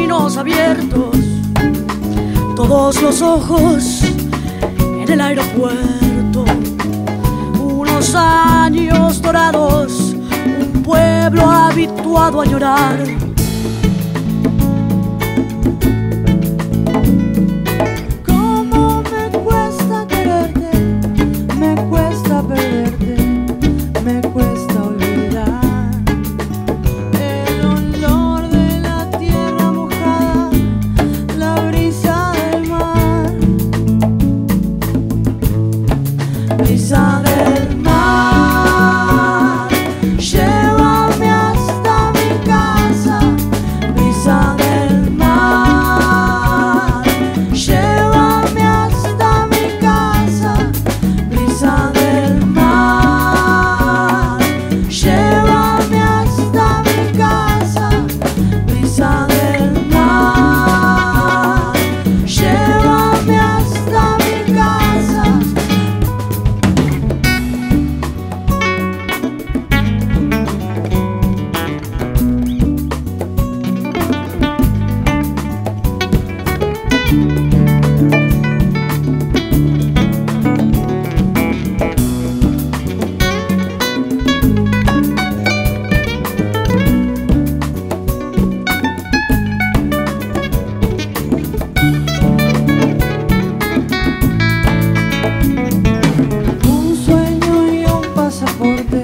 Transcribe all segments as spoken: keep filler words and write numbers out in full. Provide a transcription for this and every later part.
caminos abiertos, todos los ojos en el aeropuerto, unos años dorados, un pueblo habituado a llorar. Cómo me cuesta quererte, me cuesta perderte, me cuesta olvidar el olor de la tierra mojada, la brisa del mar, brisa del mar, llévame hasta mi casa, brisa del mar, llévame hasta mi casa, brisa del mar, llévame hasta mi casa, brisa del mar, llévame hasta mi casa. Un sueño y un pasaporte,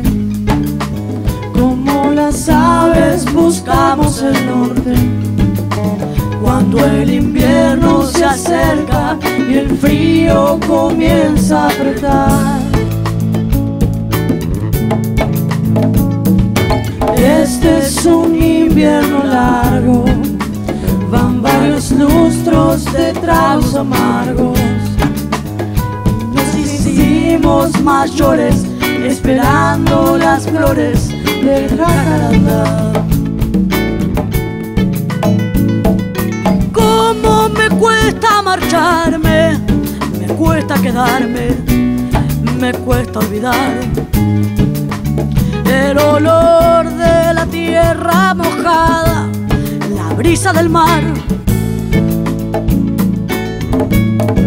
como las aves buscamos el norte. Cuando el invierno se acerca y el frío comienza a apretar, este es un invierno largo, van varios lustros de tragos amargos. Nos hicimos mayores esperando las flores del jacarandá. Cómo me cuesta marcharme, me cuesta quedarme, me cuesta olvidar el olor de la tierra mojada, la brisa del mar.